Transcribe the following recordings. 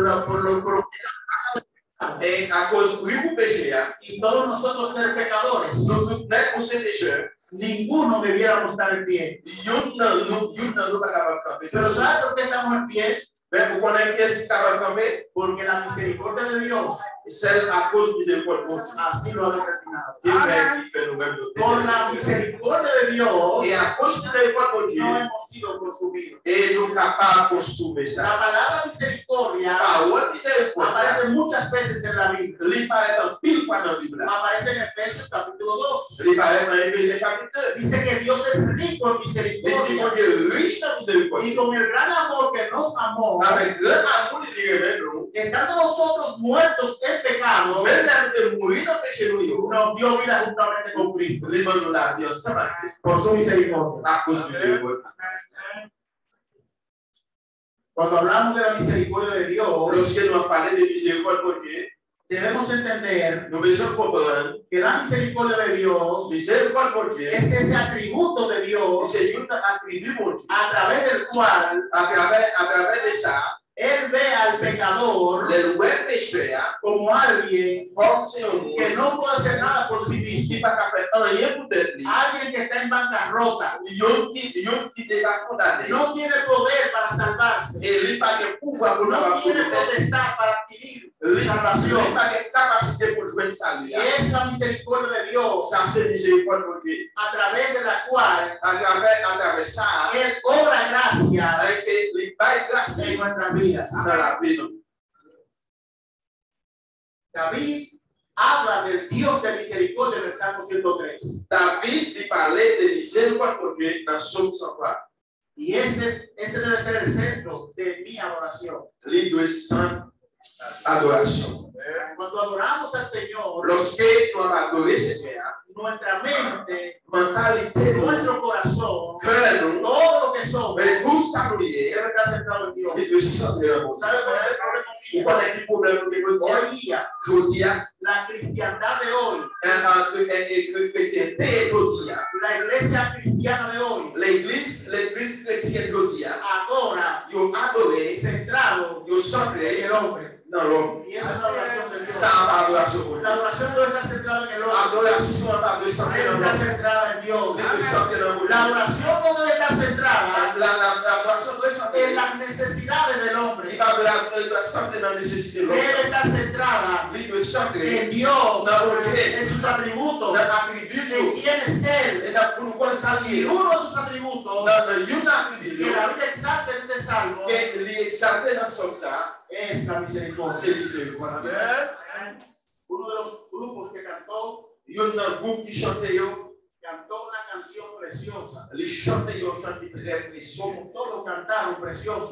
lo Et à cause du péché, y todos nosotros ser pecadores, nous sommes ces pécheurs. ninguno debiéramos estar en pie. Pero ¿sabes por qué estamos en pie? Porque la misericordia de Dios así lo ha determinado. Por la misericordia de Dios no hemos sido consumidos. La palabra misericordia aparece muchas veces en la Biblia. Aparece en Efesios capítulo 2. Dice que Dios es rico en misericordia. Y con el gran amor que nos amó, estando nosotros muertos en pecado, nos dio vida juntamente con Cristo. Por su misericordia. Cuando hablamos de la misericordia de Dios, debemos entender que la misericordia de Dios es ese atributo de Dios a través del cual Él ve al pecador como alguien que no puede hacer nada por sí mismo, alguien que está en bancarrota, no tiene poder para salvarse, no tiene potestad para adquirir salvación. Y es la misericordia de Dios a través de la cual Él obra gracia en nuestras vidas. David habla del Dios de misericordia en el Salmo 103. Y ese debe ser el centro de mi adoración. Cuando adoramos al Señor, nuestra mente, nuestro corazón, todo lo que somos, debe estar centrado en Dios. ¿Sabe cuál es el problema hoy día? La cristiandad de hoy, la iglesia cristiana de hoy, adora, centrado en el hombre. Y esa es la oración de Dios. La adoración no está centrada en el hombre. Está centrada en Dios. La adoración no debe estar centrada en las necesidades del hombre. Debe estar centrada en Dios, en sus atributos, en quién es Él. Y uno de sus atributos que la vida exalta en este salmo es la misericordia. Uno de los grupos que cantó una canción preciosa. Todos cantaron precioso.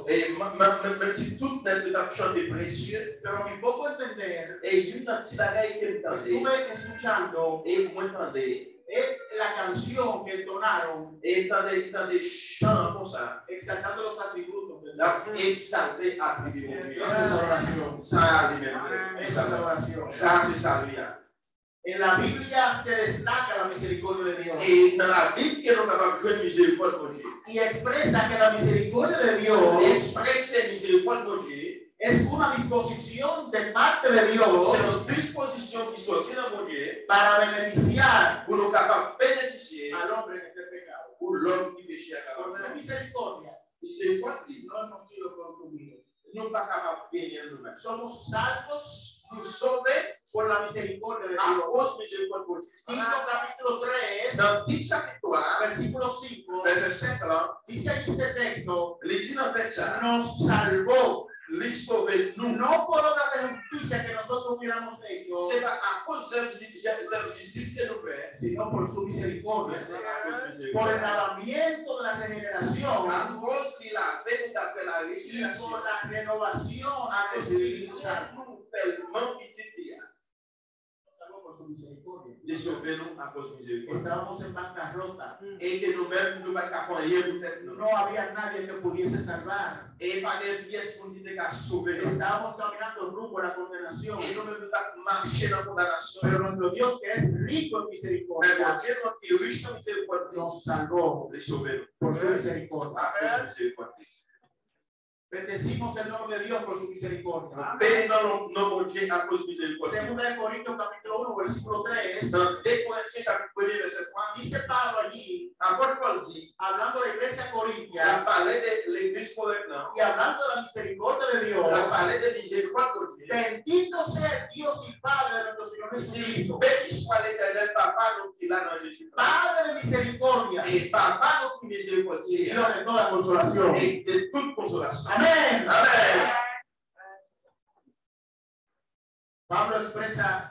Pero mi poco entender, estuve escuchando la canción que entonaron exaltando los atributos de Dios. Esa es oración. En la Biblia se destaca la misericordia de Dios. Y expresa que la misericordia de Dios es una disposición de parte de Dios para beneficiar al hombre que esté pecado. Por su misericordia no hemos sido consumidos. Somos salvos por la misericordia de Dios. Tito capítulo 3, versículo 5, dice ahí este texto, nos salvó. No por obra de justicia que nosotros hubiéramos hecho, sino por su misericordia, por el lavamiento de la regeneración y por la renovación del Espíritu Santo. Por su misericordia. Estábamos en bancarrota. No había nadie que pudiese salvar. Estábamos caminando rumbo a la condenación. Pero nuestro Dios, que es rico en misericordia, nos salvó por su misericordia. Bendecimos el nombre de Dios por su misericordia. Bénissons nos bon Dieu à cause de miséricorde. Segunda de Corintios capítulo 1 versículo 3. Dans 2 Corinthiens chapitre 1 verset 3, Dice Pablo allí, apôtre Paul dit, hablando de la iglesia il a corintia parlé de l'église corinthienne, y hablando de la misericordia de Dios. il a parlé de miséricorde de Dieu. Bendito sea Dios y Padre de nuestro Señor Il dit, Jesucristo, béni soit l'Éternel Papa donc il a dans Jésus. Padre de misericordia Et Papa donc y miséricordieux Dios de toda consolación. et de toute consolation. Amén. Amen. Pablo expresa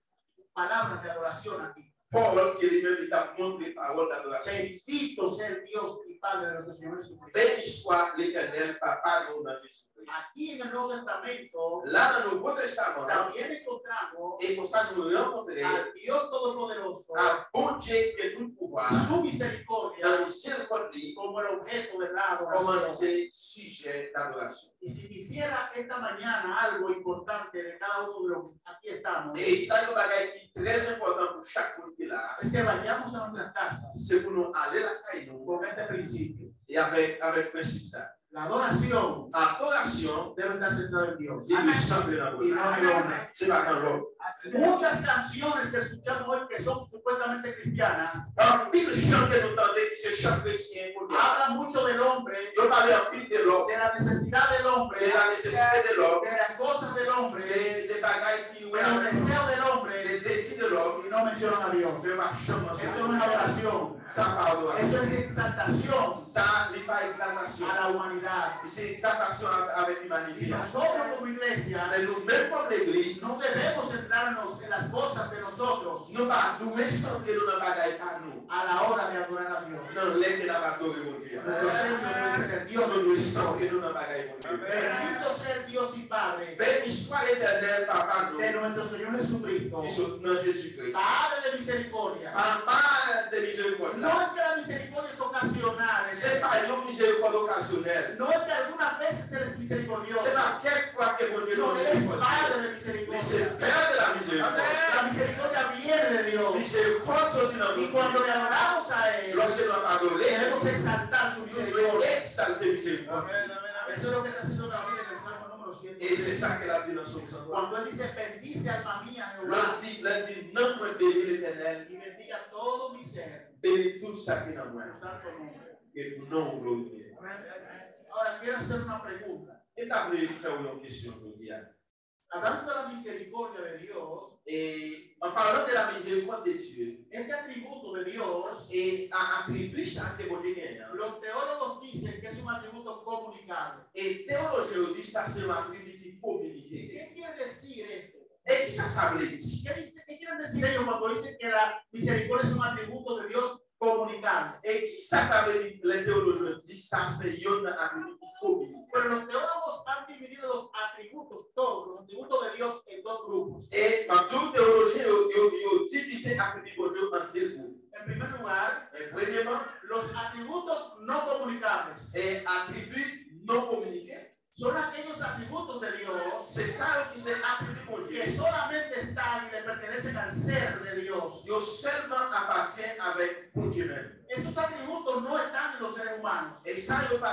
palabras de adoración aquí. Paul, qui lui-même il a montré parole d'adoration. Bendito sea el Dios y Padre de nuestro Señor Jesucristo. Béni soit l'Éternel Papa donc dans Jésus. Aquí en el Nuevo Testamento Là dans le Nouveau Testament, también encontramos et pour ça nous rencontrons al Dios Todopoderoso, un bon Dieu qui a tout pouvoir, su misericordia dans le miséricorde como el objeto de la comme adoración. c'est sujet d'adoration. Y si quisiera esta mañana algo importante de cada uno de los que aquí estamos, Et ça, nous bagage qui est très important pour chaque monde qui est là, es que vayamos a nuestras casas c'est pour nous aller la caille nous con este principio. et avec principe ça. La adoración Adoration, debe estar centrada en Dios il est semblé dans y le no en el hombre. c'est pas dans l'homme. Muchas canciones que escuchamos hoy que son supuestamente cristianas En pile chant que nous entendons, qui se chant chrétien, hablan mucho del hombre, je parle en pile de l'homme, de la necesidad del hombre, de la nécessité de l'homme, de las cosas del hombre, de des bagailles qui los deseos del hombre, des désirs de l'homme, y no mencionan a Dios. je marche dans Esto no es adoración, ça pardon. eso es exaltación Ça n'est pas exaltation. a la humanidad. C'est exaltation avec Y l'humanité. nosotros como iglesia Mais nous, même comme l'Église, no debemos centrarnos en las cosas de nosotros nous pas doués centrer dans la bagaille pas nous. a la hora de adorar a Dios. Dans l'air que n'a pas adoré mon Dieu. Nuestro centro debe ser el Dios Nous de nous Dios. centrer dans la bagaille mon Dieu. Bendito sea el Dios y Padre Béni soit l'Éternel, Papa de nous, nuestro Señor Jesucristo, qui sont dans Jésus-Christ. Padre de misericordia. Papa de miséricorde. No es que la misericordia es ocasional, C'est pas une miséricorde occasionnelle. no es que algunas veces eres misericordioso, C'est pas quelquefois que mon Dieu no nous eres miséricorde. Padre de Mais misericordia. c'est Père de la miséricorde. La misericordia viene de Dios Miséricorde sortit dans y nous. cuando le adoramos a Él, Lorsque nous avons adoré, debemos exaltar su nous devons misericordia. exalter miséricorde. Eso es lo que está haciendo David en el Salmo número Et c'est 100. ça qu'elle a dit dans son psaume. Cuando Él dice, bendice alma mía Jehová L'on dit, non, moi, bénis l'Éternel, y bendiga todo mi ser, bénis tout ça qui est dans moi, su santo nombre. et pour non glorifier. Ahora quiero hacer una pregunta. Et d'après, faire une question pour dire. Hablando de la misericordia de Dios, Et en parlant de la miséricorde de Dieu, este atributo de Dios, et à attribuer ça que mon Dieu gagne. los teólogos dicen que es un atributo comunicable. Et théologie dit ça, c'est un attribut qui communique. ¿Qué quiere decir esto? Et ça veut dire. ¿Qué quieren decir ellos cuando dicen que la misericordia es un atributo de Dios comunicable? Et ça veut dire, les théologiens disent ça, c'est un attribut qui communique. Pero los teólogos han dividido los atributos, todos los atributos de Dios en dos grupos. Et en tout théologien, il dit que c'est attribut de Dieu en deux groupes. En primer lugar, Premièrement, los atributos no comunicables et attribut non communiqué. son aquellos atributos de Dios C'est ça qui s'est attribué pour Dieu. que solamente están y le pertenecen al ser de Dios. Dieu seulement appartient avec pour Dieu même. Esos atributos no están en los seres humanos. Et ça, il n'y a pas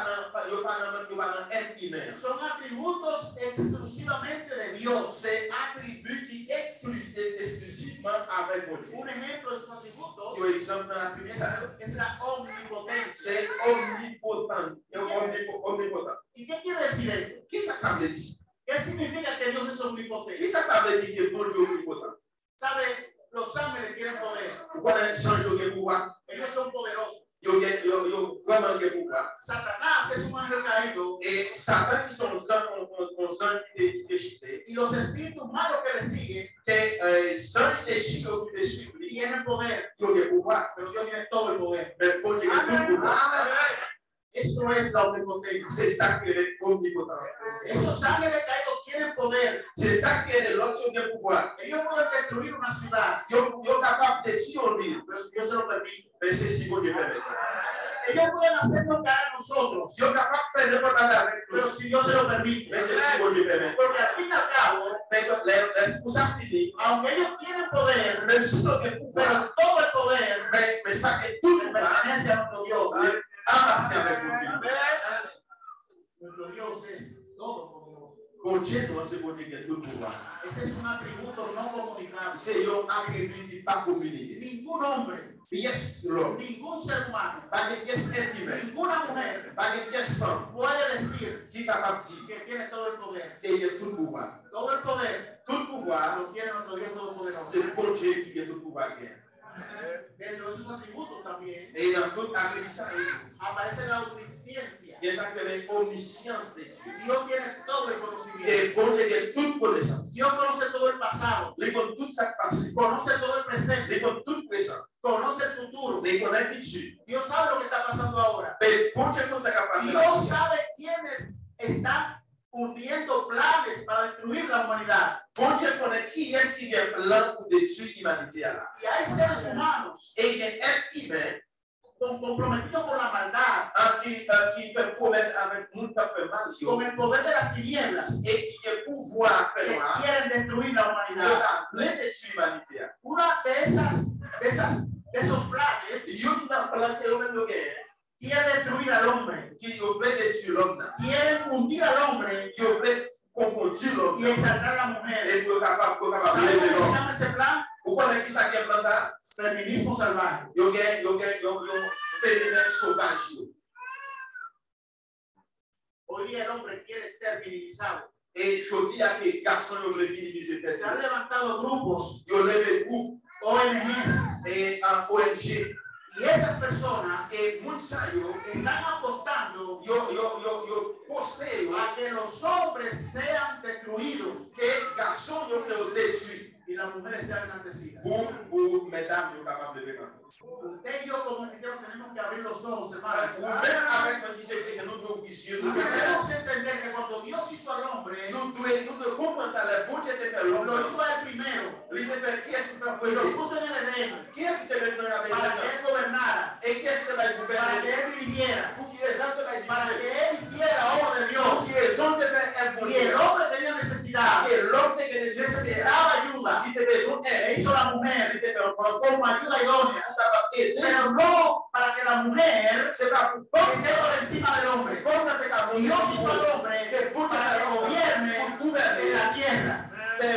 dans être humain. Son atributos exclusivamente de Dios. C'est attribut qui exclusivement avec mon Dieu. Un ejemplo de esos atributos Par exemple, l'attribut ça, es la omnipotencia. c'est omnipotent. Omnipotent. ¿Y qué quiere decir esto? Qu'est-ce que ça veut dire? ¿Qué significa que Dios es omnipotente? Qu'est-ce que ça veut dire que bon Dieu est omnipotent? ¿Sabe? Los ángeles tienen poder. Pourquoi les anges ont le pouvoir? Ellos son poderosos. Ils ont vraiment le pouvoir. Satanás es un ángel caído. Et Satan, qui sont les anges qui déchiquetés, Y los espíritus malos que le siguen les anges déchiquetés qui les suivent, tienen poder. ils ont le pouvoir. Pero Dios tiene todo el poder. Mais bon Dieu a tout le pouvoir. Eso es la omnipotencia. C'est ça qui est omnipotent. Esos ángeles caídos tienen poder. C'est ça qui est l'autre qui a le pouvoir. Ellos pueden destruir una ciudad. Ils sont capables de détruire une ville. Pero si Dios se lo permite. Mais c'est si bon Dieu permet. Ellos pueden hacernos caer a nosotros. Ils sont capables de faire n'importe quoi avec nous. Pero si Dios se lo permite. Mais c'est si bon Dieu permet. Porque al fin y al cabo, Mais les responsabilités, aunque ellos tienen poder, même s'ils ont le pouvoir, pero todo el poder mais ça est tout le le pouvoir pertenece a nuestro Dios. appartient avec nous. Nuestro Dios es Dieu, c'est bon Dieu qui a tout pouvoir. Ese es un atributo no comunicable. C'est un attribut qui n'est pas communiqué. Ningún hombre, Pièce l'homme, ningún ser humano, pas de pièce intime, ninguna mujer pas de pièce femme, puede decir qui est capable de dire que tiene todo el poder. qu'il y a tout pouvoir. Todo el poder Tout pouvoir, lo tiene nuestro Dios todopoderoso. c'est bon Dieu qui a tout pouvoir. Dentro de sus atributos también Et dans toute attribution, aparece la omnisciencia. il y a ça que l'omniscience de Dieu. Dios tiene todo el conocimiento. Et bon Dieu qui a toute connaissance. Dios conoce todo el pasado, Il connaît tout ça passé. conoce todo el Il presente, connaît tout présent. conoce el futuro. Il connaît le futur. Dios sabe lo que está pasando ahora. Mais bon Dieu comme ça capacité. Dios sabe quiénes están urdiendo planes para destruir la humanidad. Bon Dieu connaît qui est-ce qui vient plan pour détruire l'humanité là. Y hay seres humanos Et il y a un être humain comprometidos con la maldad, qui fait promesse avec nous qui fait mal. con el poder de las tinieblas, Et qui a pouvoir que faire mal. quieren destruir la Il humanidad. a plein de l'humanité. Una de esos planes Il y a un plan qui est le même quiere destruir al hombre, qui veut détruire l'homme. quieren hundir al hombre Qui veut confondre l'homme. y exaltar a la mujer. Et pour capable ¿Saben de cómo se l'homme. llama ese plan? Pourquoi est-ce ça qui est plan ça? Feminismo salvaje. Yo féminin sauvage. Hoy día el hombre quiere ser minimizado. Et je dis à que garçons yo veulent minimiser Se han levantado grupos, yo lève groupe ONGs, et un ONG y estas personas et moun sa yo están apostando posté a que los hombres sean destruidos que garçons yo que détruit y las mujeres sean enaltecidas. pour mesdames yo capable de vivre. Usted y yo como cristianos tenemos que abrir los ojos, hermanos. Ou même avec moi qui c'est que nous devons vicieux nous Debemos entender que cuando Dios hizo al hombre, devons comprendre ça le bon Dieu te fait l'homme. lo hizo a él primero Lui te fait qui est-ce qui fait y lo premier? puso en el Edén Qui est-ce qui te fait para que dans él gobernara, et qui est-ce qui va para que gouverner? él dirigiera, Pour qui les hommes te para que él hiciera la obra de Pour Dios. qui les hommes te fait Y el hombre tenía necesidad, et l'homme te nécessité necesitaba ayuda, qui te besoin e aide hizo la mujer qui te fait como ayuda idónea, aider. pero no para que la mujer C'est pas pour faire esté por encima del hombre. Dios hizo al hombre para que gobierne en la tierra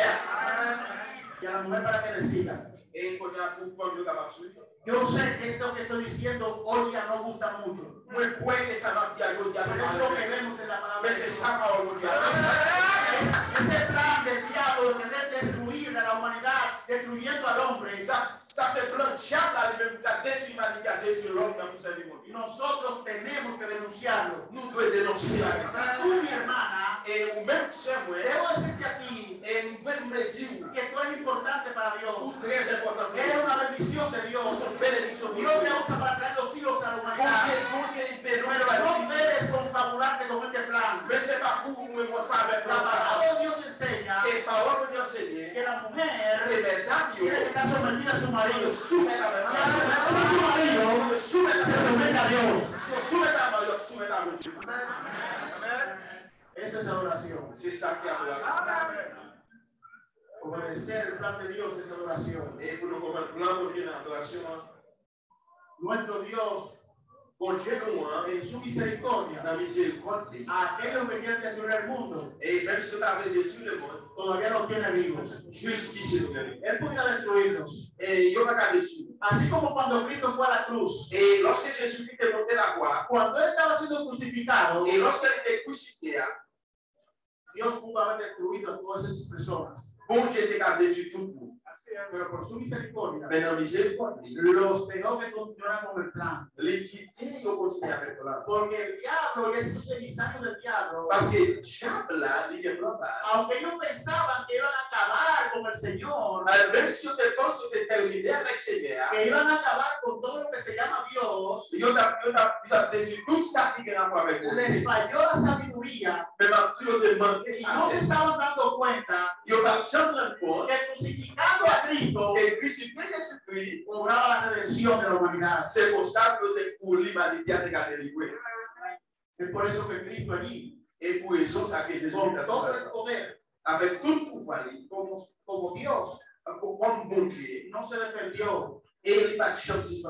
y a la mujer para que le siga. et qu'on a pour faire le capable suivre. Yo sé que esto que estoy diciendo hoy ya no gusta mucho, Moi crois que ça va bien pero es lo que vemos en la palabra mais de c'est Dios. ça va aujourd'hui. Ese plan del diablo de querer destruir a la humanidad, destruyendo al hombre, Ça c'est plein de diable là même qui a détruit l'humanité, qui a détruit l'homme dans ce monde. nosotros tenemos que denunciarlo. Nous devons dénoncer ça. Tú, mi hermana, Et ou même c'est moi debo decirte a ti et nous devons me dire que tú eres importante para ou Dios. très important. Eres una bendición de Nous Dios. sommes bénédictions de Dios te Dieu. usa para traer los hijos a la Bon humanidad. Dieu, il peut nous Pero no debes confabularte con este plan. mais c'est pas pour nous faire avec La ça. palabra de Dios enseña Et parole de Dieu enseigner que la mujer que mesdames tiene que estar sometida a su marido. le soumettent à Y a su marido se somete a Dios. se soumettent à Dieu, soumettent à Dieu. Eso es adoración. C'est ça qui est adoration. Obedecer el plan de Dios es adoración. Et pour nous comprendre plan de Dieu dans l'adoration, Nuestro Dios, bon Dieu nous en su misericordia, dans miséricorde a aquellos que quieren destruir el mundo, et même si on avait détruit le monde, todavía los tiene vivos. jusqu'ici nous avons. Él pudiera destruirnos. Et il n'y a pas qu'à détruire. Así como cuando Cristo fue a la cruz, Et lorsque Jésus-Christ est monté la croix, cuando él estaba siendo crucificado, et lorsqu'il était crucifié, Dios pudo haber destruido a todas esas personas. bon Dieu était capable de détruire tout le monde. Pero por su misericordia, Mais dans miséricorde, los dejó que continuaran con el plan. l'équité, il continue avec le plan. Porque el diablo y esos emisarios del diablo, Parce que le diable là, il est plan bas. aunque ellos pensaban que iban a acabar con el Señor, Même si on te pense que tu es terminé avec Seigneur, que iban a acabar con todo lo que se llama Dios, il a détruit tout ça qui est en rapport avec les lui. falló la sabiduría Même si on te manqué y ça, no se estaban dando cuenta il n'y a pas de chance pour que crucificando a Cristo et crucifier Jésus-Christ. cobraba la redención de la humanidad. C'est pour ça que pour l'humanité a été délivrée. Es por eso que Cristo allí, Et pour eso, ça que Jésus con a todo fait. el poder, Avec tout le pouvoir, como Dios, comme bon Dieu, no se defendió et il n'y a pas de chance pour nous.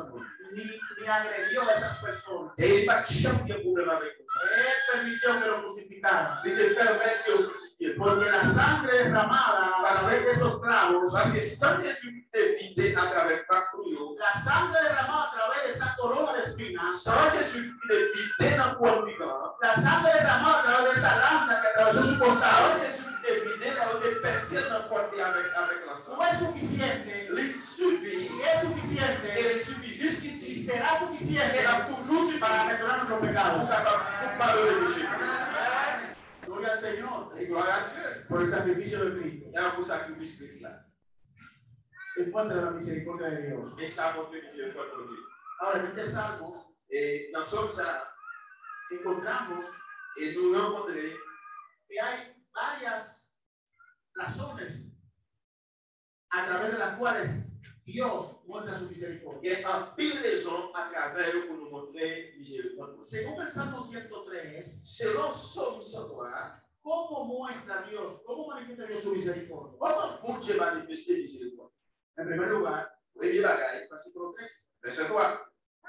ni agredió a esas personas. Et il n'a jamais de problème avec eux. Él permitió que lo crucificaran. Il te permet de le crucifier. Porque la sangre derramada a través de esos clavos, Parce que sans Jésus est vidé à travers Pacouillot, la sangre derramada a través de esa corona de espinas, sans Jésus est vidé dans le corps vivant, la sangre derramada a través de esa lanza que atravesó su costado, sans Jésus est vidé dans le personne dans le corps avec la no sang. es suficiente. Il suffit, Y es suficiente. et il suffit Y jusqu'ici, será suficiente et a toujours suffi para perdonar nuestros pecados. pour pardonner les péchés. Gloria al Señor Et gloire à Dieu. por el sacrificio de Cristo. Et un beau sacrifice Christ là. Encuentra la misericordia de Dios. Et ça montre que Dieu est de Dieu. Ahora, en este salmo Et dans Somme ça, encontramos et nous rencontrons que hay varias razones a través de las cuales Dios muestra su misericordia. il y a un pile de raisons à travers pour nous montrer miséricorde. Según el Salmo 103, Selon Somme 103, ¿cómo muestra Dios, cómo manifiesta Dios su misericordia? comment pour Dieu manifester miséricorde? En primer lugar, Premier bagaille, versículo 3. verset 3.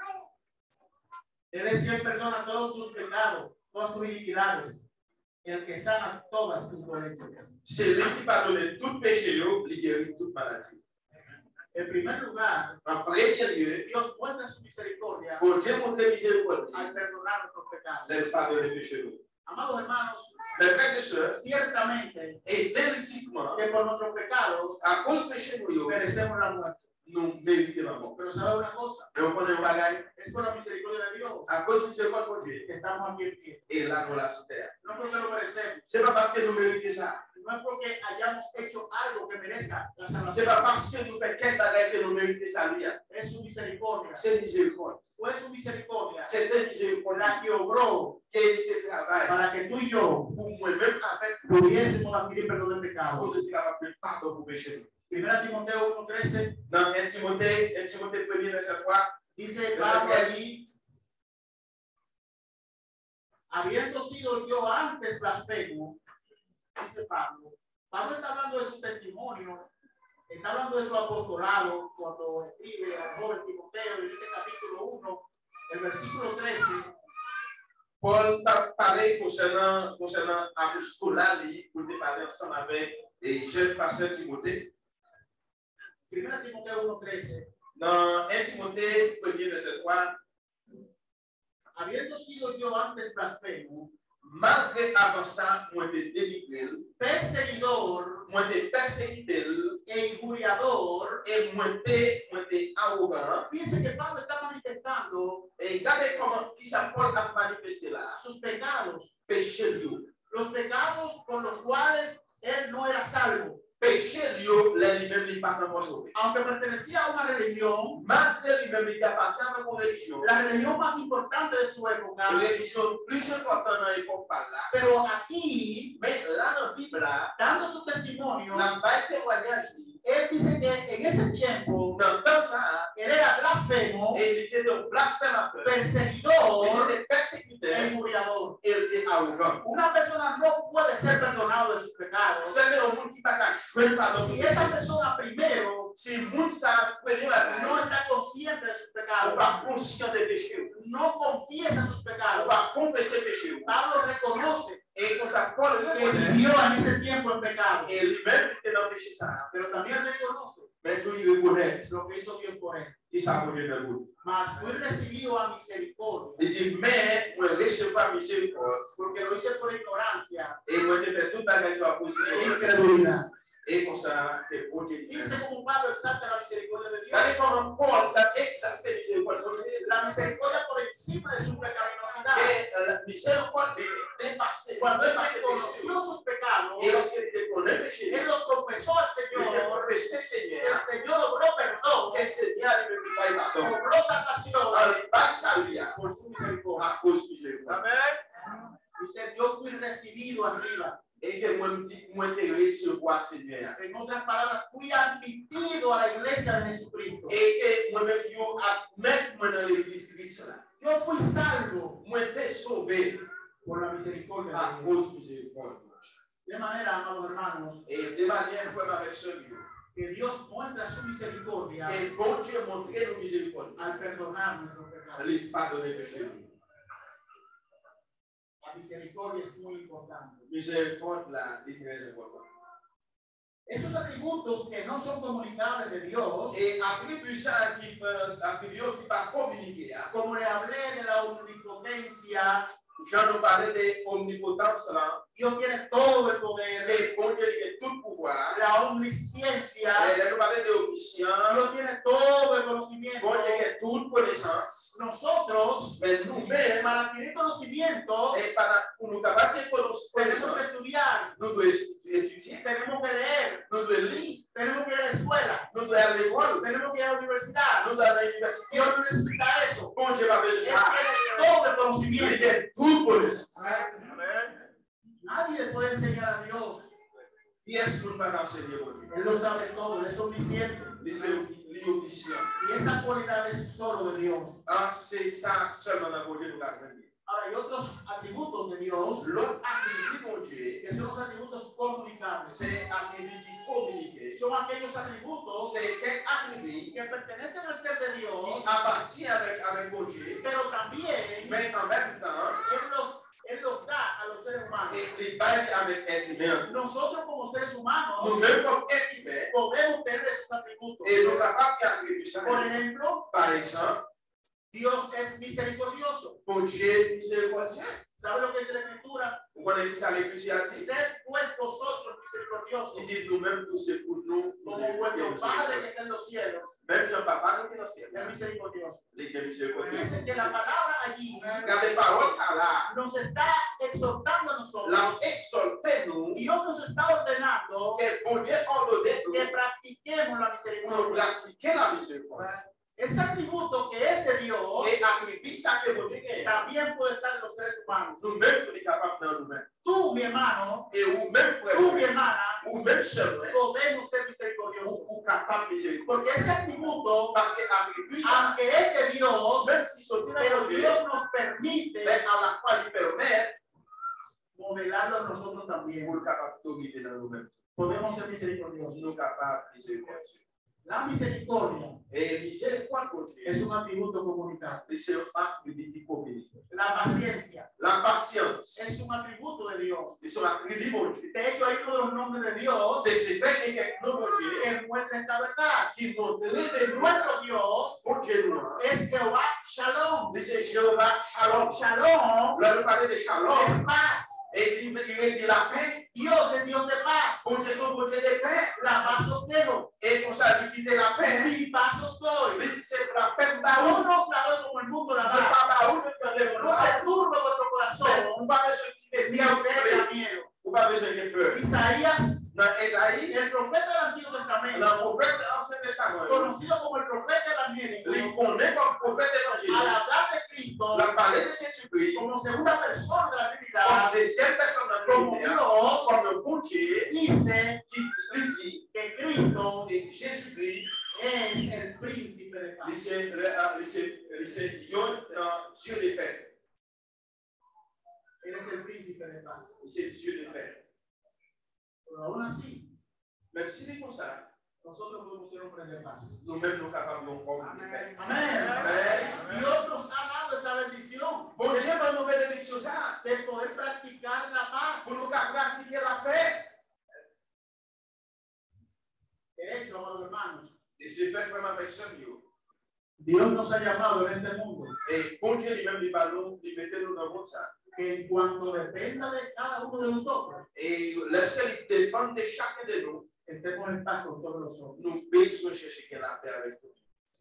Él es quien perdona todos tus pecados, todas tus iniquidades, el que sana todas tus dolencias. C'est lui qui pardonne tout péché, il guérit toute maladie. En primer lugar, En premier lieu, Dios muestra su misericordia pour Dieu montrer miséricorde, al perdonar nuestros pecados. il pardonne les péchés. Amados hermanos, Mes frères et sœurs, ciertamente et véridiquement, que por nuestros pecados à cause du péché, merecemos la muerte. nous méritons la mort. Pero ¿sabe una cosa? Mais on connaît un bagaille, Es por la misericordia de Dios à cause du miséricorde de Dieu, que estamos aquí en pie. et là, nous la sous terre. No porque lo merecemos, C'est pas parce que nous méritons ça. no es porque hayamos hecho algo que merezca la C'est salvación. pas parce que nous faisons quel bagaille que nous méritons ça. Es su misericordia. C'est miséricorde. Fue su misericordia C'était miséricorde la que obró qui était travail para que tú y yo pour moi-même avec pudiésemos adquirir perdón de pecados. pour ceux qui avaient pardon pour péché. Primera Timoteo 1:13 Dans 1 Timothée 1er, verset 3, dice Pablo allí, habiendo sido yo antes blasfemo, dice Pablo. Pablo está hablando de su testimonio, está hablando de su apostolado cuando escribe al joven Timoteo en este capítulo 1, el versículo 13. Paul t'a parlé concernant l'apostolat, pour te parler ensemble avec le jeune pasteur Timothée. Primera Timoteo 1:13. Dans 1 Timothée 1er, verset 3, habiendo sido yo antes blasfemo, malgré avant ça, moi te délivré, perseguidor moi te persécuté, e injuriador. et moi te arrogant. Fíjense que Pablo está manifestando Et regardez comment qui ça Paul a manifesté là. sus pecados, Péché lieu. los pecados por los cuales él no era salvo. Péché lieu, lui-même n'est pas vraiment sauvé. Aunque pertenecía a una religión, Malgré lui-même, il appartient à une religion. la religión más importante de su época, La religion plus importante dans l'époque par là. pero aquí, Mais là, dans la Bible, là, dando su testimonio, la Bible témoignage, él dice que en ese tiempo dans le temps ça, él era blasfemo, et il était un blasphémateur. perseguidor Il était e persécuteur. injuriador. Il était arrogant. Una persona no puede ser perdonado de sus pecados Vous savez, au monde qui va jouer pardon. si esa persona primero Si le monde ça, premier bagaille, no está consciente de sus on pecados, va conscient des péchés. no confiesa sus On pecados. va confesser péché. Pablo reconoce Et comme ça, Paul que reconnaît. vivió en ese tiempo en pecado, Et lui-même était dans le péché ça. pero también reconoce Maintenant, il reconnaît. lo que hizo Dios por él. Qui ça pour Dieu dans le monde. Mas fui recibido a misericordia, Il dit, mais moi, recevoir miséricorde. porque lo hice por ignorancia Et moi, je fais tout bagage sur la e position. incredulidad. Et comme ça, c'est pour Dieu. Fíjense cómo Pablo exalta la misericordia de Dios. Regardez comment Paul a exalté miséricorde pour Dieu. La misericordia por encima de su pecaminosidad. Et la miséricorde dépassé. Cuando él Dépassé péché. reconoció sus pecados, Et lorsqu'il était condamné péché, él los confesó al il était Señor. confessé El Seigneur. Señor obró perdón, Et Seigneur, il me dit pas pardon. obró salvación En lui, pas sa vie, por su misericordia. à cause du miséricorde. Amén. Dice, yo fui recibido arriba. Et que moi, te recevoir Seigneur. En otras palabras, fui admitido a la iglesia de Jesucristo. Et que moi-même, yo admets moi dans l'église Christ là. Yo fui salvo Moi, t'es sauvé por la misericordia à de Dios. cause du miséricorde. De manera, amados hermanos, Et de manière, frère, avec ce Dieu. que Dios muestra su misericordia et bon Dieu montrer nos miséricordes. al perdonar nuestros pecados. Les pardonner péché. La misericordia es muy importante. Miséricorde là, est très important. Esos atributos que no son comunicables de Dios, Et attribut ça qui peut pas communiquer. como le hablé de la omnipotencia, Jean nous parlait de omnipotence là. Dios tiene todo el poder, Et bon Dieu il a tout le pouvoir. la omnisciencia, Et nous parlait de omniscience. Dios tiene todo el conocimiento. Bon Dieu il a toute connaissance. Nosotros, Mais nous-mêmes, para adquirir conocimiento, et pour nous capables de tenemos connaissance, que estudiar, nous devons étudier, tenemos que leer, nous devons lire, tenemos que ir a la escuela, nous devons aller à l'école, tenemos que ir a la universidad. nous devons aller à l'université. Dios no necesita eso. Bon Dieu va besoin de Él ça. tiene todo el Il conocimiento. a toute connaissance. Nadie puede enseñar a Dios. Qui est-ce que nous pouvons enseigner bon Dieu? Él lo sabe todo, Él es omnisciente. Les omniscients. Y esa cualidad es solo de Dios. Ah, c'est ça seulement dans bon Dieu nous avons. Ahora, hay otros atributos de Dios L'autre attribut bon Dieu, que son los atributos comunicables. c'est attribut qui communique. Son aquellos atributos C'est quel attribut que pertenecen al ser de qui Dios, appartient avec bon Dieu, pero también mais en même temps, Él los da a los seres humanos. et les bails avec être humain. Nosotros como seres humanos Nous-mêmes comme être humain, podemos tener esos atributos. et nous sommes capables d'attribuer ça. Por ejemplo, Par exemple, Dios es misericordioso. bon Dieu miséricordieux. ¿Sabe lo que dice la Escritura? Vous connaissez ça l'Écriture a dit? Sed pues vosotros misericordiosos, Il dit nous-mêmes tous c'est pour nous. como vuestro Padre que está en los cielos Même si un papa nous qui est dans le ciel, es misericordioso. les gars miséricordieux. Fíjense que la palabra allí Regardez parole ça là. nos está exhortando a nosotros. La exalté nous. Dios nos está ordenando Que bon Dieu ordonné nous que practiquemos la pour misericordia. pratiquer la miséricorde. Ese atributo que es de Dios Et attribuer ça que bon Dieu est. también puede estar en los seres humanos. Nous-mêmes, nous sommes capables de faire nous-mêmes. Tú, mi hermano, Et vous-même, frère, tú, mi hermana, vous-même seul, podemos ser misericordiosos. vous capables de miséricorde. Porque ese atributo, Parce que attribuer ça, aunque es de Dios, même si c'est pero Dieu, Dios nos permite mais à la fois il permet modelarlo a nosotros también. pour capable de dominer dans nous-mêmes. Podemos ser misericordiosos. Nous capables de miséricorde. La misericordia Et miséricorde pour Dieu, es un atributo comunitario. c'est un attribut qui communique. La paciencia La patience, es un atributo de Dios. c'est un attribut pour Dieu. De hecho, hay uno de los nombres de Dios C'est fait que nous, mon Dieu, que muestra esta verdad. qui montre de Nuestro Dios mon Dieu, nous. es Jehová Shalom. C'est Jéhovah Shalom. Shalom Là, nous parlons de Shalom. es paz. Et il dit la paix. Dios es Dios de paz. Bon Dieu, son Dieu de paix. La paz os dejo, Et pour ça, il dit la paix. mi paz os doy. Il dit c'est la paix. Aún no os la doy como el mundo la da. No se turbe vuestro corazón, On va besoin qu'il ni ait a ustedes peur. da miedo. On va besoin qu'il peur. Isaías, Dans Esaïe, el profeta del Antiguo le Testamento, prophète de l'Ancien Testament, conocido como el profeta evangélico, il connaît comme prophète al évangélique. hablar de Cristo La parole de Jésus-Christ, como segunda persona de la comme Trinidad, deuxième personne de la como Trinité, Dios, comme le bon Dieu, dice qui lui dit que Cristo que Jésus-Christ, es el príncipe de paz. c'est Dieu de paix. Él es el príncipe de paz. C'est Dieu de paix. Pero aún así, Même si c'est comme ça, nosotros podemos ser hombres de paz. nous-mêmes nous capables de comprendre de paix. Amén. Amen. Dios nos ha dado esa bendición Bon Dieu va nous bénédiction ça, de poder practicar la paz. pour nous pratiquer la paix. De hecho, amados hermanos, Et c'est fait vraiment avec ce Dieu. Dios nos ha llamado en este mundo Et bon Dieu lui-même, il va nous mettre nous dans le monde ça. que en cuanto dependa de cada uno de nosotros, Et lorsqu'il dépend de chacun de nous, estemos en paz con todos los hombres. nous besoin chercher que la paix avec tout.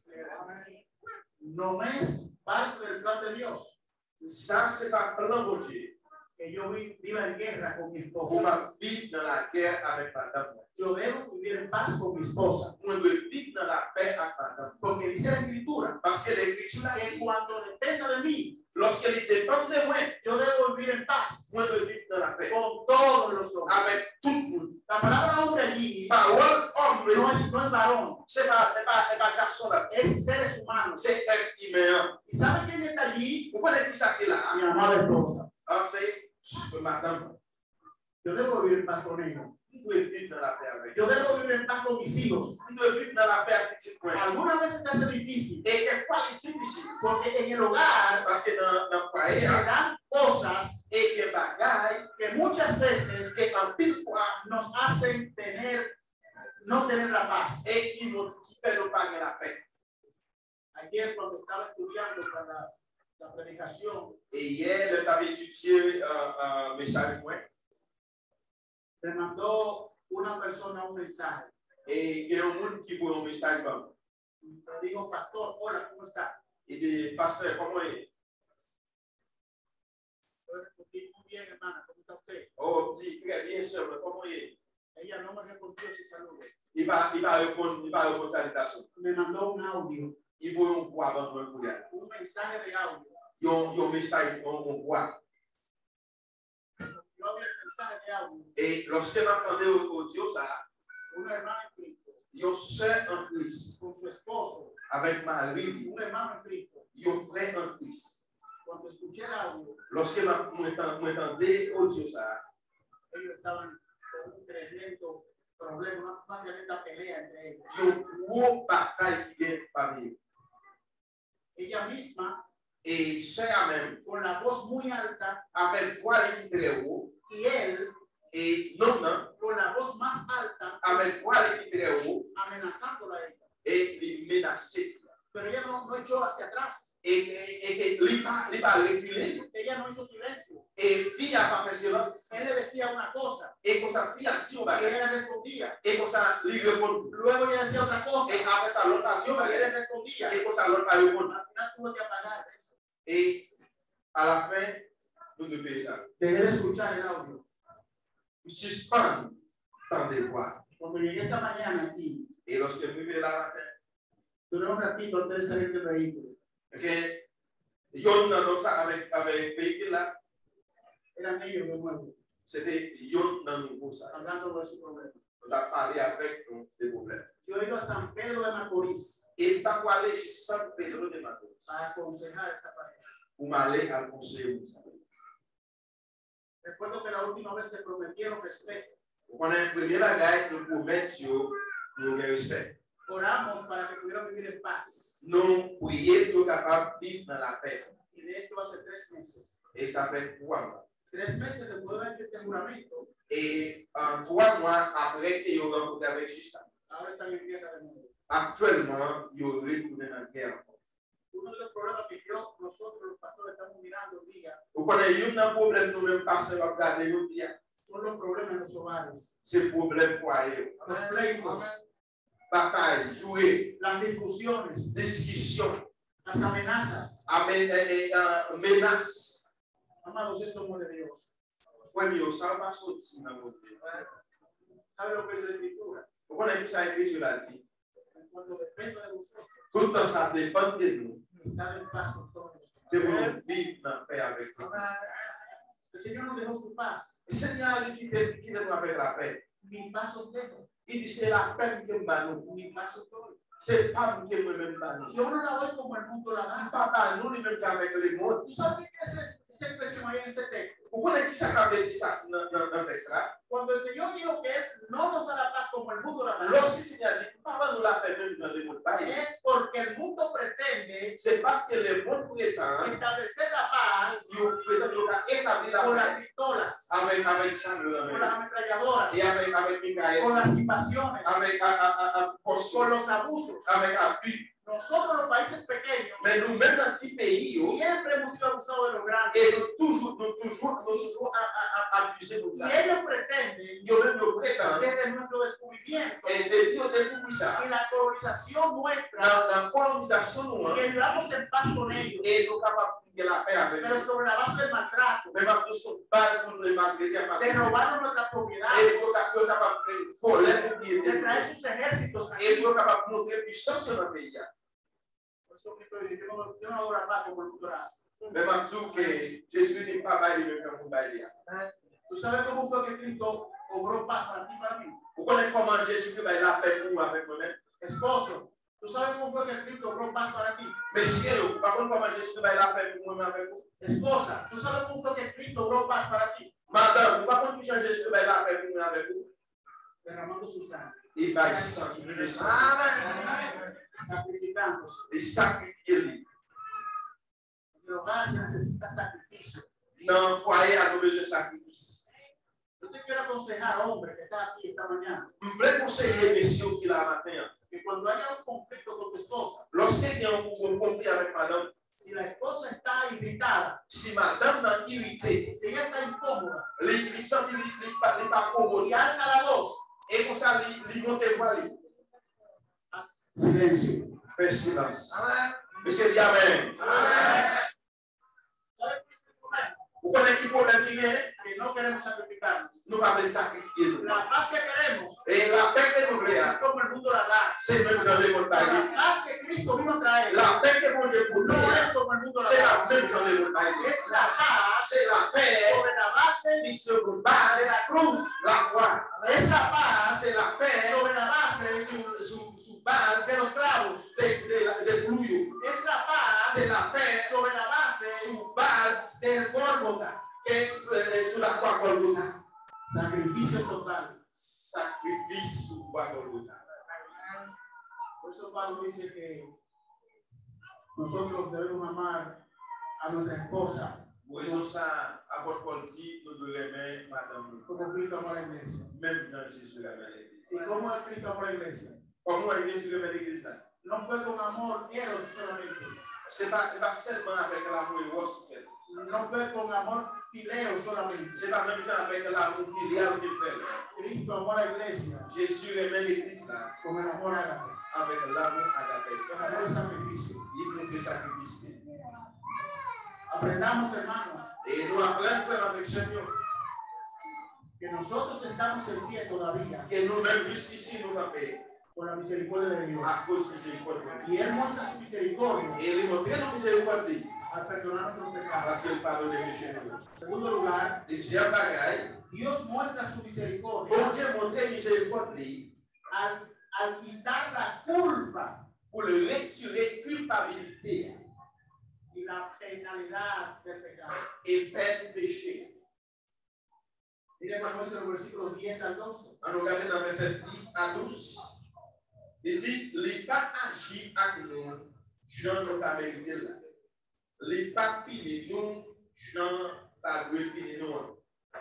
No es parte del plan de Dios Ça, c'est pas plan bon Dieu. que yo viva en guerra con mi Pour esposa. ma vivre dans la guerre avec madame. Yo debo vivir en paz con mi esposa. Moi, je veux vivre dans la paix avec madame. Porque dice la Escritura Parce que l'Écriture a que dit, cuando dependa de mí, lorsqu'il dépend de moi, yo debo vivir en paz moi, je veux vivre dans la paix con todos los hombres. avec tout le monde. La palabra hombre allí Parole homme, no es varón, c'est pas garçon là. es seres humanos. C'est être humain. ¿Y sabe quién está allí? Vous connaissez qui ça qui est là? Mi amada esposa. Alors, c'est madame. Yo debo vivir en paz con ella. Vous pouvez vivre dans la paix avec moi. Yo debo vivir en paz con mis hijos. Nous devons vivre dans la paix avec petit moi. Algunas veces se hace difícil. Et quelquefois, c'est difficile. Porque en el hogar Parce que dans le foyer, se dan cosas et que bagaille, que muchas veces que en pile fois, nos hacen no tener la paz. et qui fait nous pas la paix. Ayer cuando estaba estudiando para la predicación, Et hier, le t'avais étudié un message moi. me mandó una persona un mensaje. Et il y a un monde qui voit un message. Me dijo, pastor, hola, ¿cómo está? Il dit, pasteur, comment est? Yo le respondí, muy bien, hermana, ¿cómo está usted? Oh, dit, très bien, sœur, mais comment est? Ella no me respondió si saludo. Il va répondre salutation. Me mandó un audio, Il voit un voix avant de me dire. un mensaje de audio. Il y a un message, on voit. Yo abrí el mensaje de audio. Et lorsqu'on entendait audio ça, Una hermana en Cristo, il y a un sœur en Christ con su esposo, avec Marie, un hermano en Cristo. il y a un frère en Christ. Cuando escuché el audio, Lorsqu'on entendait audio ça, ellos estaban con un tremendo problema, una tremenda pelea entre ellos. il y a une grosse bataille qui est parmi eux. Ella misma, Et sœur même, con la voz muy alta, avec voix qui est très haut, y él, et non, con la voz más alta, avec voix qui est très haut, amenazándola a ella. et les menacer. Pero ella no echó hacia atrás. Et que lui pas reculer. Ella no hizo silencio. Et fille a pas fait silence. Él le decía una cosa Et comme ça, fille a dit au y bagage. ella respondía. Et comme ça, lui répond. Luego ella decía otra cosa Et après ça, l'autre a dit au y él bagage. respondía. Et comme ça, l'autre a répondu. Al final tuve que apagar eso. Et à la fin, nous devons payer ça. Dejé de escuchar el audio. Suspendre tant de voix. Cuando llegué esta mañana aquí, Et lorsque nous vivons là, duré un ratito antes de salir del vehículo. que yon dans ça avec véhicule là, Eran ellos de nuevo, c'était yon dans nouveau ça. hablando de su problema. On a parlé avec des problèmes. Yo he ido a San Pedro de Macorís Et pas pour aller chez San Pedro de Macorís. para aconsejar a esa pareja. Pour m'aller à conseil. Recuerdo que la última vez se prometieron respeto. On a un premier bagage, nous promettons sur le respect. Oramos para que pudieran vivir en paz. Nous prions pour capable de vivre dans la paix. Y de esto hace 3 meses. Et ça fait 3 mois. 3 meses de poder hacer este juramento. Et 3 mois après qu'ils ont rencontré avec Justin. Ahora están en guerra de nuevo. Actuellement, ils ont retourné dans la guerre. Uno de los problemas que nosotros los pastores estamos mirando hoy día Vous connaissez un problème nous-mêmes parce que nous regardons le dia. son los problemas en los hogares. C'est le problème foyer. Los pleitos, Bataille, jouer, las discusiones, discussion, las amenazas. menace. Amados, esto no es de Dios. Fue mieux, ça va sortir dans votre vie. ¿Sabe lo que es la escritura? Vous connaissez ça écrit sur la vie. Cuando depende de vosotros, Tout le temps, ça dépend de nous. estar en paz con todos. C'est pour nous vivre dans la paix avec nous. El Señor nos dejó su paz. Le Seigneur lui qui nous avec la paix. Mi paz os dejo, Il dit c'est la paix que nous. mi paz os doy. C'est pas nous qui nous nous. Yo no la doy como el mundo la da. Papa, nous lui même avec les mots. ¿Tú sabes qué es esa expresión ahí en ese texto? Vous connaissez qui ça veut dire ça dans le texte là? Cuando el Señor dijo que Él no nos da la paz como el mundo la da, Lorsque le Seigneur dit, Papa nous la paix même dans les mots de Bible. es porque el mundo pretende C'est parce que le monde prétend, establecer la paz il prétend établir con la las paix pistolas, avec ça, con las ametralladoras, et avec Michael, con las invasiones, avec force, con los abusos. avec appui. Nosotros los países pequeños Mais nous-mêmes dans ce pays, siempre hemos sido abusados de los grandes. et nous toujours abusé de Y ça. ellos pretenden, Yo même nous prétend, desde nuestro descubrimiento et depuis au début ça, y la colonización nuestra, dans la colonisation, que vivamos en paz con ellos, et nous capables de la paix avec pero eux. sobre la base del maltrato, Mais nous sommes pas pour les malgré de robarnos nuestras et propiedades, pour ça que nous capables de voler pour bien. de traer sus ejércitos Et aquí. nous capables de montrer puissance sur notre pays. Por eso Cristo dice, yo no hago la paz como el mundo la hace. Même en tout que Jésus n'est pas baillé le même baillé. ¿Tú sabes cómo fue que Cristo obró paz para ti y para mí? Vous connaissez comment Jésus fait la paix pour nous avec nous-mêmes? Esposo, ¿tú sabes cómo fue que Cristo obró paz para ti? Messieurs, par contre, comment Jésus fait la paix pour nous avec vous? Esposa, ¿tú sabes cómo fue que Cristo obró paz para ti? Madame, par contre, Jésus fait la paix pour nous avec vous? derramando su sangre. Et by sang, il le sang. Sacrificándose. Et sacrifier. En el hogar se necesita sacrificio. Dans le foyer, a besoin de sacrifice. Yo te quiero aconsejar, hombre, que está aquí esta mañana, Je voudrais conseiller messieurs qui là matin, que cuando haya un conflicto con tu esposa, lorsqu'il y a un conflit avec madame, si la esposa está irritada, si madame est irritée, si ella está incómoda, il sent qu'il n'est pas commode, y alza la voz, et comme ça, il monte voir lui. haz silencio. Fais silence. Monsieur dit Amen. ¿Sabes qué es el problema? Vous connaissez qui problème qui est? Que no queremos sacrificarnos. Nous ne pouvons pas sacrifier. La paz que queremos Et la paix que nous es voulons, como el mundo la da. c'est même dans le monde La païen. paz que Cristo vino a traer La paix que mon Dieu pour nous, no es como el mundo la c'est la da. même dans le monde païen. Es la paz C'est la paix sobre la base qui se de base la cruz. la croix. Es la paz C'est la paix sobre la base sous base de los clavos. des clous. Es la paz C'est la paix sobre la base sous base del Gólgota. sur la croix Golgotha. Sacrificio total. Sacrifice sous croix Golgotha. Por eso Pablo dice que nosotros debemos amar a nuestra esposa Pour raison ça, apôtre Paul dit, nous devons aimer madame, como Cristo amó a la iglesia. même dans Jésus la l'église. ¿Y cómo es Cristo amó a la iglesia? Comment Jésus aimait l'église là? No fue con amor eros solamente. C'est pas seulement avec l'amour eros qu'il fait. No fue con amor fileo solamente. C'est pas même avec l'amour filial qu'il fait. Cristo amó a la iglesia Jésus aimait l'église là con el amor ágape, avec l'amour agapé. con el amor de sacrificio. Il nous fait sacrifice. Aprendamos, hermanos, Et nous apprenons frère avec Seigneur que nosotros estamos en pie todavía que nous-mêmes jusqu'ici nous avons por la misericordia de Dios. à cause de miséricorde. Y Él muestra su misericordia Et il montre nos miséricorde al perdonar nuestros pecados. parce qu'il pardonne les péchés. En segundo lugar, Deuxième bagaille, Dios muestra su misericordia bon Dieu montre miséricorde al quitar la culpa pour le retirer culpabilité y la penalidad del pecado. et peine péché. Miren cómo es en los versículos 10 al 12. On regarde dans verset 10 à 12. Il dit, les pas agis avec nous, Jean n'a pas mérité là. Les pas pile nous, Jean pas doué pile nous.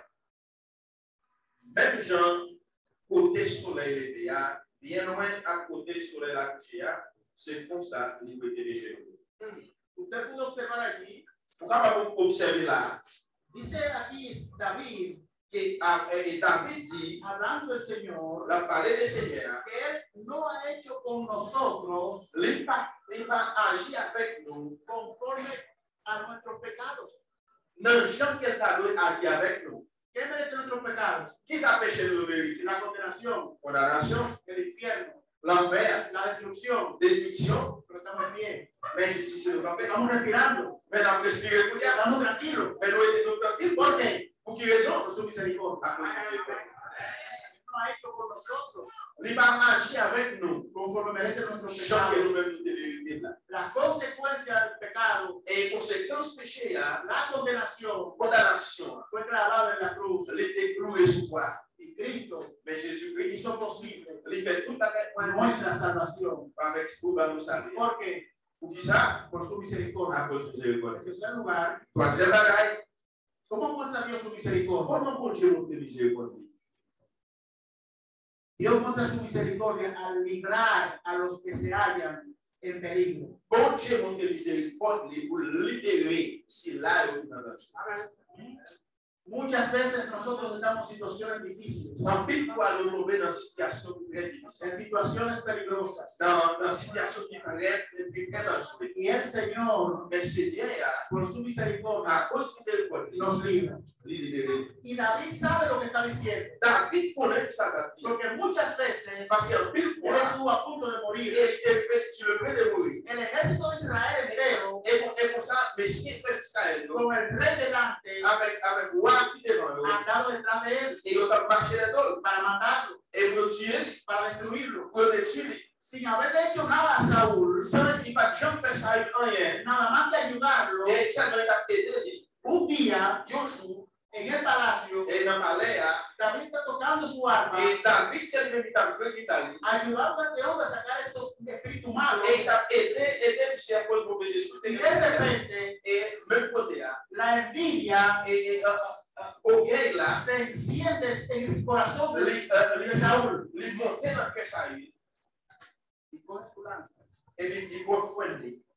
Même Jean, côté soleil le péa, bien loin à côté soleil la couchea, c'est comme ça qu'il peut être chez nous. Usted pudo observar allí, Pourquoi vous observer là? dice aquí David, Et David dit, hablando del Señor, la parole du Seigneur, que Él no ha hecho con nosotros il pas agit avec nous. conforme a nuestros pecados. Non, Jean qui a agi avec nous. ¿Qué merecen nuestros pecados? Qui s'appelle chez nous vérité? La condenación, Condamnation, el infierno, l'enfer, la destrucción. destruction. Pero estamos bien, Mais je suis sur le campé. estamos respirando, Mais dans l'esprit pour dire, estamos tranquilos. mais nous étions tranquilles. ¿Por qué? Pour qui raison? Por su misericordia. À cause de miséricorde. No ha hecho con nosotros Il va agir avec nous. conforme merecen nuestros Jean que pecados. nous-mêmes nous vérité là. La consecuencia del pecado, Et conséquence péché, la condenación, condamnation, fue clavada en la cruz. il était cloué sous croix. Y Cristo Mais Jésus-Christ, hizo posible il fait tout avec nuestra salvación. avec pour nous saluer. ¿Por qué? Pour qui ça? Por su À misericordia. cause de miséricorde. En tercer lugar, Troisième bagaille, ¿cómo muestra Dios su misericordia? comment bon Dieu montre miséricorde? Dios muestra su misericordia al librar a los que se hallan en peligro. Bon Dieu montre miséricorde pour libérer si là il est dans le danger. Muchas veces nosotros estamos en situaciones difíciles, En pile fois, nous tombons dans une situation très difficile. en situaciones peligrosas. Dans une situation qui paraît très dangereuse. Y el Señor, Mais Seigneur, por su misericordia, à cause de miséricorde, nos libra. il libère. Y David sabe lo que está diciendo, David connaît sa bâtie. porque muchas veces Parce qu'en pile él fois, estuvo a punto de il morir. était sur le point de mourir. El ejército de Israel entero, Et pour ça, Messie fait Israël, con el rey delante, avec roi qui est devant eux, andado detrás de él et ils ont marché les dos, para matarlo, et ils ont tué, para destruirlo, ils ont tué. sin haberle hecho nada a Saúl, Sans qu'il pas jamais fait ça, rien. nada más que ayudarlo. Et ça m'a aidé. Un día, Un jour, En el palacio, David está tocando su arma, ayudando a este hombre a sacar esos espíritus malos. Y de repente, la envidia se enciende en el corazón de Saúl. Y coge su lanza.